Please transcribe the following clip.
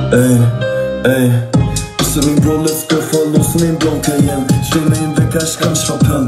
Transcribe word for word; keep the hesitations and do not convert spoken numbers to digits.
Ey, ey. Ich sag mir, Bro, let's go, voll los, nehm Blanc Cayenne. Steh neben weg, ich kann nicht verpennen.